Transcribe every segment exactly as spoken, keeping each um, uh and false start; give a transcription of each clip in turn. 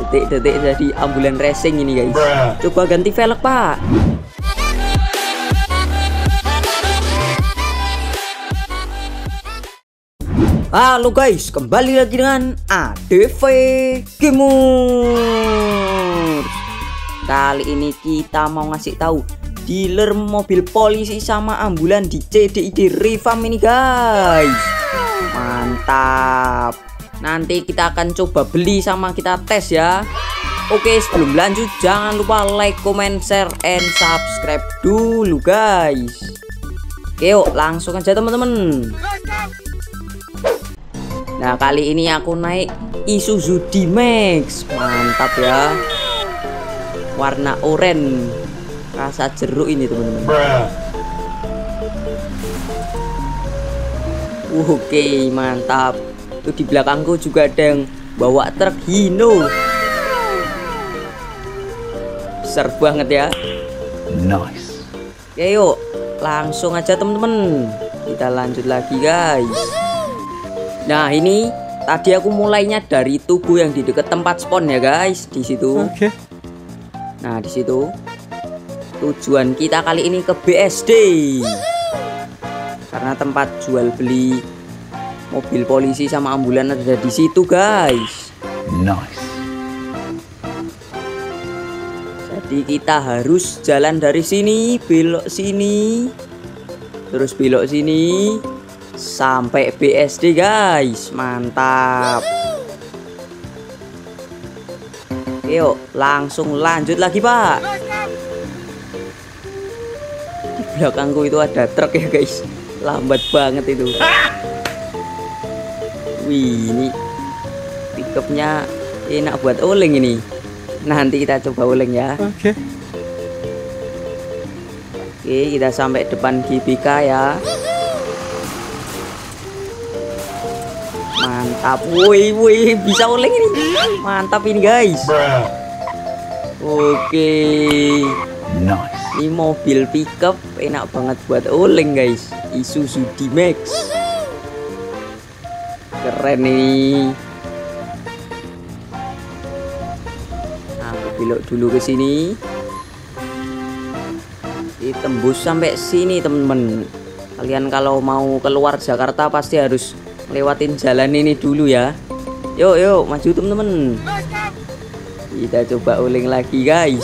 detik-detik jadi ambulan racing ini guys. Coba ganti velg pak. Halo guys, kembali lagi dengan A D V Gamers. Kali ini kita mau ngasih tahu dealer mobil polisi sama ambulan di C D I D Revamp ini guys. Mantap. Nanti kita akan coba beli sama kita tes ya. Oke, sebelum lanjut jangan lupa like, comment, share, and subscribe dulu guys. Oke, yuk langsung aja teman-teman. Nah, kali ini aku naik Isuzu D-Max. Mantap ya. Warna oranye. Rasa jeruk ini teman-teman. Oke, mantap. Tuh di belakangku juga ada yang bawa truk Hino. Besar banget ya. Nice. Oke, yuk langsung aja teman-teman. Kita lanjut lagi guys. Nah, ini tadi aku mulainya dari tugu yang di dekat tempat spawn ya guys, di situ. Oke. Okay. Nah, di situ. Tujuan kita kali ini ke B S D. Karena tempat jual beli mobil polisi sama ambulan ada di situ, guys. Nice. Jadi kita harus jalan dari sini, belok sini, terus belok sini sampai B S D, guys. Mantap. Yuk, langsung lanjut lagi, Pak. Di belakangku itu ada truk ya, guys. Lambat banget itu. Wih, ini pickupnya enak buat oleng ini. Nanti kita coba oleng ya. Oke. Okay. Oke, kita sampai depan G B K ya. Mantap. Wih, wih, bisa oleng ini. Mantap ini guys. Oke. Nice. Ini mobil pickup enak banget buat oleng guys. Isuzu D-Max. Keren nih. Nah, aku belok dulu ke sini. Ditembus sampai sini temen-temen. Kalian kalau mau keluar Jakarta pasti harus lewatin jalan ini dulu ya. Yuk yuk maju temen-temen. Kita coba oleng lagi guys.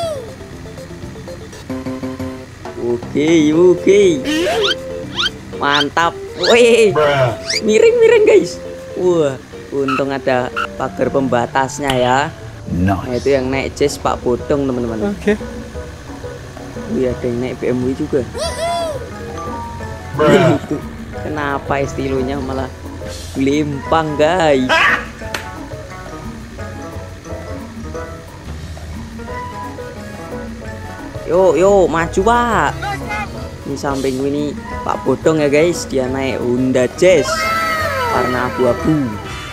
Oke oke. Mantap. Wih, miring-miring guys. Wah, untung ada pagar pembatasnya ya. Nice. Nah, itu yang naik Jazz Pak Bodong teman-teman. Oke. Okay. Wih, ada yang naik B M W juga. Itu kenapa estilonya malah lempang guys. Yuk yuk maju Pak. Ini samping ini Pak Bodong ya guys, dia naik Honda Jazz warna abu-abu.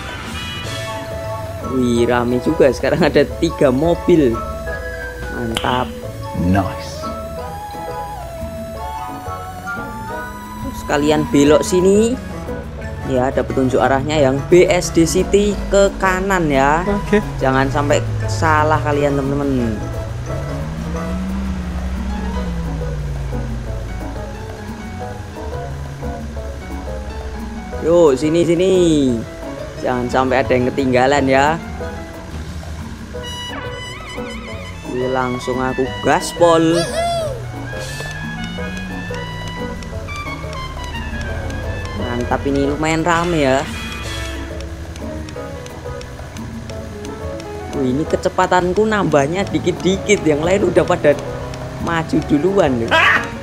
Wih, rame juga sekarang ada tiga mobil. Mantap. Nice. Sekalian belok sini. Ya, ada petunjuk arahnya yang B S D City ke kanan ya. Oke. Okay. Jangan sampai salah kalian teman-teman. Yuk sini sini, jangan sampai ada yang ketinggalan ya. Ini langsung aku gaspol. Mantap, ini lumayan rame ya. Wih, ini kecepatanku nambahnya dikit-dikit, yang lain udah pada maju duluan nih.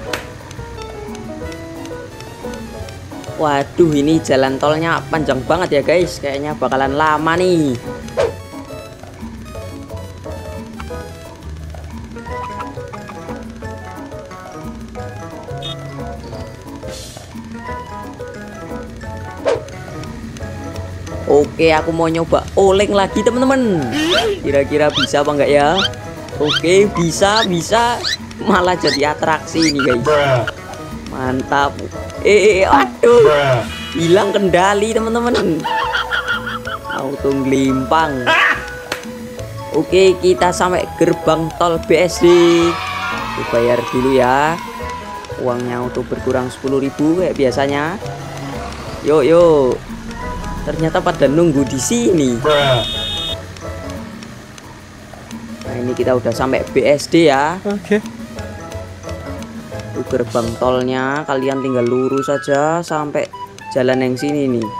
Waduh, ini jalan tolnya panjang banget ya guys. Kayaknya bakalan lama nih. Oke, aku mau nyoba oleng lagi teman-teman. Kira-kira bisa apa enggak ya? Oke, bisa, bisa. Malah jadi atraksi ini guys. Mantap. Eh, aduh, hilang kendali teman-teman. Auto ngelimpang. Oke, kita sampai gerbang tol B S D. Kita bayar dulu ya. Uangnya untuk berkurang sepuluh ribu kayak biasanya. Yuk, yuk. Ternyata pada nunggu di sini. Nah, ini kita udah sampai B S D ya. Oke. Itu gerbang tolnya, kalian tinggal lurus saja sampai jalan yang sini nih.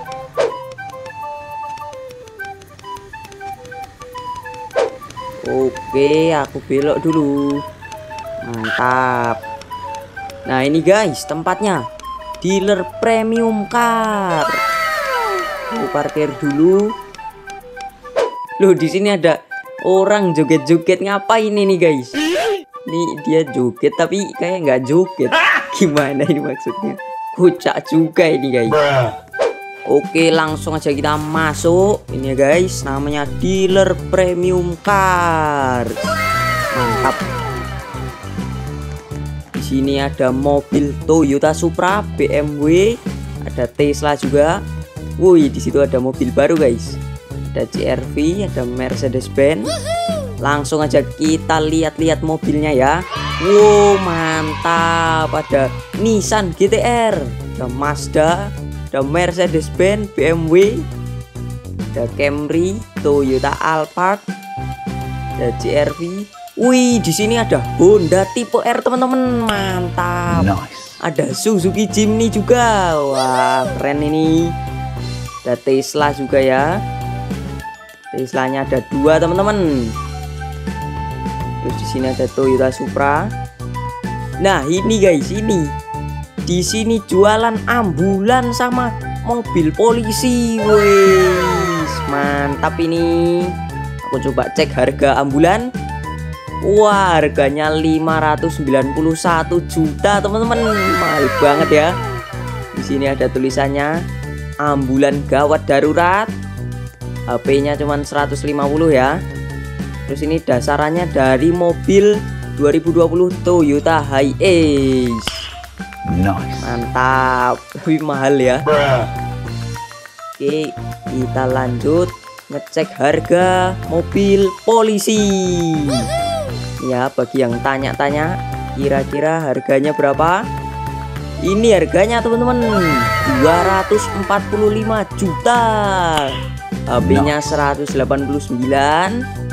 Oke, aku belok dulu. Mantap. Nah, ini guys tempatnya. Dealer premium car. Aku parkir dulu. Loh, di sini ada orang joget-joget. Ngapain ini guys? Nih dia joget tapi kayak nggak joget. Gimana ini maksudnya? Kocak juga ini guys. Oke, langsung aja kita masuk. Ini ya guys, namanya dealer premium car. Mantap. Di sini ada mobil Toyota Supra, B M W, ada Tesla juga. Woi, di situ ada mobil baru guys. Ada C R V, ada Mercedes-Benz. Langsung aja kita lihat-lihat mobilnya ya. Wow, mantap. Ada Nissan G T R, ada Mazda, ada Mercedes-Benz, B M W, ada Camry, Toyota Alphard, ada C R V. Wih, di sini ada Honda tipe R teman-teman, mantap. Nice. Ada Suzuki Jimny juga, wah keren ini. Ada Tesla juga ya. Teslanya ada dua teman-teman. Terus di sini ada Toyota Supra. Nah ini guys, ini di sini jualan ambulan sama mobil polisi. Wes, mantap ini. Aku coba cek harga ambulan. Wah, harganya lima ratus sembilan puluh satu juta, teman-teman. Mahal banget ya. Di sini ada tulisannya ambulan gawat darurat. H P-nya cuma seratus lima puluh ya. Terus ini dasarannya dari mobil dua ribu dua puluh Toyota Hiace. Nice. Mantap, tapi mahal ya. Oke, kita lanjut ngecek harga mobil polisi. Ya, bagi yang tanya-tanya kira-kira harganya berapa? Ini harganya teman-teman dua ratus empat puluh lima juta. H P-nya seratus delapan puluh sembilan.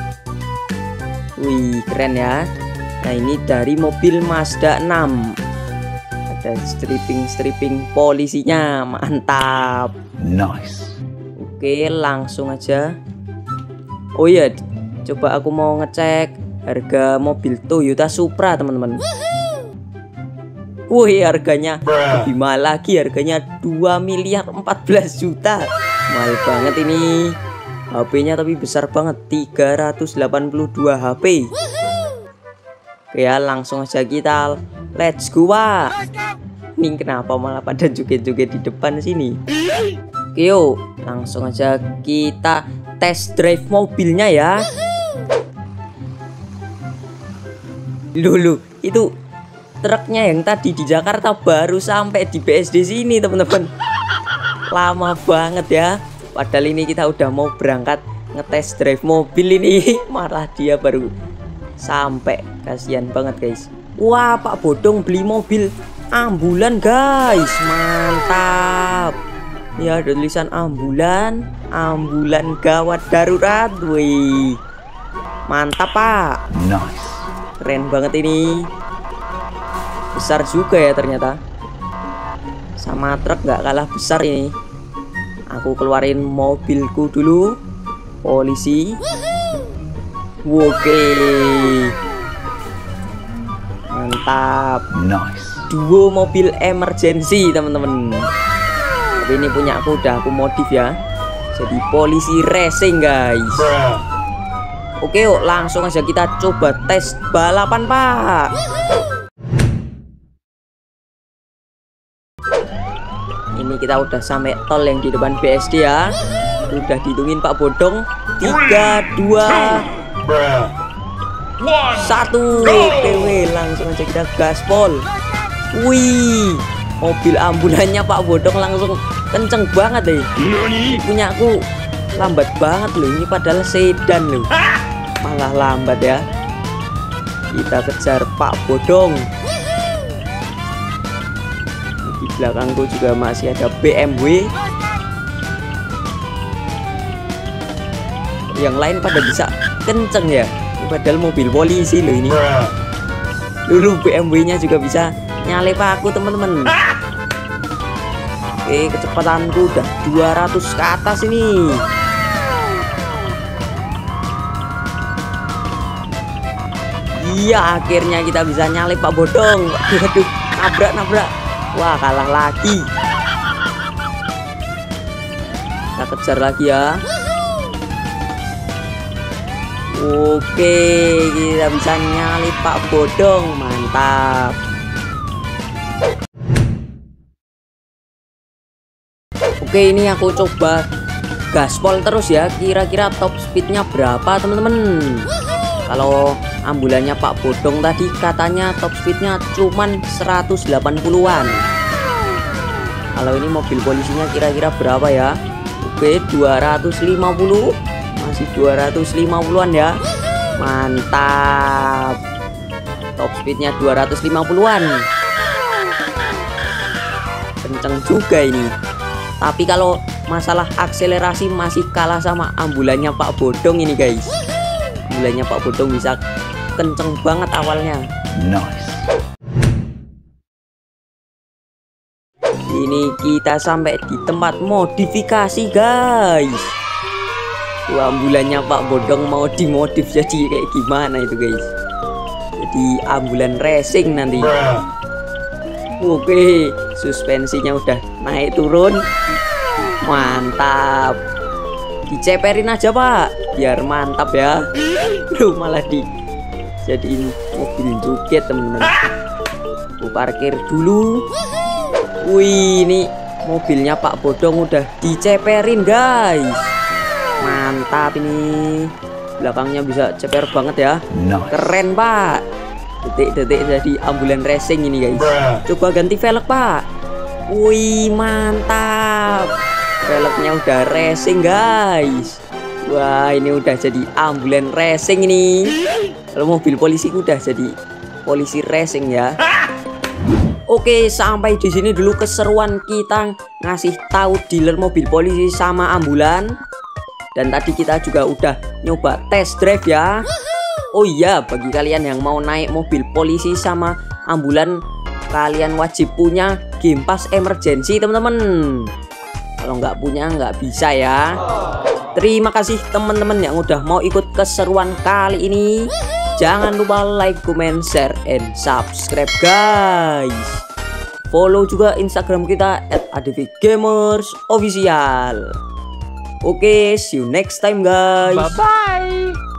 Wih, keren ya. Nah, ini dari mobil Mazda enam. Ada stripping-stripping polisinya, mantap. Nice. Oke, langsung aja. Oh iya, coba aku mau ngecek harga mobil Toyota Supra teman-teman. Wih, harganya lebih mahal lagi, harganya dua miliar empat belas juta. Mahal banget ini. H P-nya tapi besar banget, tiga ratus delapan puluh dua H P. Oke ya, langsung aja kita let's go, Pak. Ini kenapa malah pada joget-joget di depan sini? Oke, yuk, langsung aja kita test drive mobilnya ya. Dulu itu truknya yang tadi di Jakarta baru sampai di B S D sini teman-teman. Lama banget ya. Padahal ini kita udah mau berangkat ngetes drive mobil ini, malah dia baru sampai. Kasihan banget guys. Wah, Pak Bodong beli mobil ambulan guys, mantap. Ya, ada tulisan ambulan, ambulan gawat darurat. Wih, mantap Pak. Nice. Keren banget ini. Besar juga ya ternyata. Sama truk nggak kalah besar ini. Aku keluarin mobilku dulu. Polisi. Oke. Mantap. Nice. Duo mobil emergency teman-teman. Tapi ini punya aku, udah aku modif ya. Jadi polisi racing guys. Oke, yuk langsung aja kita coba tes balapan Pak. Ini kita udah sampai tol yang di depan B S D ya. Udah dihitungin Pak Bodong. Tiga, dua, satu. Oke, langsung aja kita gaspol. Wih, mobil ambulannya Pak Bodong langsung kenceng banget deh. Punya aku lambat banget loh, ini padahal sedan loh. malah lambat ya. Kita kejar Pak Bodong. Di belakangku juga masih ada B M W. Yang lain pada bisa kenceng ya, padahal mobil polisi loh ini. Dulu B M W-nya juga bisa nyalip aku teman-teman. Oke, kecepatanku udah dua ratus ke atas ini. Iya, akhirnya kita bisa nyalip Pak Bodong. Aduh, nabrak nabrak. Wah, kalah lagi. Kita kejar lagi ya. Oke, kita bisa nyalip Pak Bodong. Mantap. Oke, ini aku coba gaspol terus ya. Kira-kira top speednya berapa teman-teman? Kalau ambulannya Pak Bodong tadi katanya top speednya cuman seratus delapan puluhan. Kalau ini mobil polisinya kira-kira berapa ya? Oke, dua ratus lima puluh. Masih dua ratus lima puluhan ya. Mantap. Top speednya dua ratus lima puluhan. Kenceng juga ini. Tapi kalau masalah akselerasi masih kalah sama ambulannya Pak Bodong ini guys. Ambulannya Pak Bodong bisa kenceng banget awalnya. Nice. Ini kita sampai di tempat modifikasi guys. Tuh, ambulannya Pak Bodong mau dimodif jadi kayak gimana itu guys. Jadi ambulan racing nanti. Oke, suspensinya udah naik turun. Mantap. Diceperin aja Pak, biar mantap ya. Duh, malah di jadiin mobil joget temen-temen. Aku parkir dulu. Wih, ini mobilnya Pak Bodong udah diceperin guys. Mantap ini. Belakangnya bisa ceper banget ya. Keren Pak. Detik-detik jadi ambulan racing ini guys. Coba ganti velg Pak. Wih, mantap. Velgnya udah racing guys. Wah, ini udah jadi ambulan racing ini. Kalau mobil polisi udah jadi polisi racing ya. Oke, sampai di sini dulu keseruan kita ngasih tahu dealer mobil polisi sama ambulan. Dan tadi kita juga udah nyoba test drive ya. Oh iya, bagi kalian yang mau naik mobil polisi sama ambulan, kalian wajib punya Game Pass Emergency teman-teman. Kalau nggak punya nggak bisa ya. Terima kasih teman-teman yang udah mau ikut keseruan kali ini. Jangan lupa like, comment, share, and subscribe guys. Follow juga Instagram kita at A D V Gamers Official. Oke, see you next time guys. Bye bye.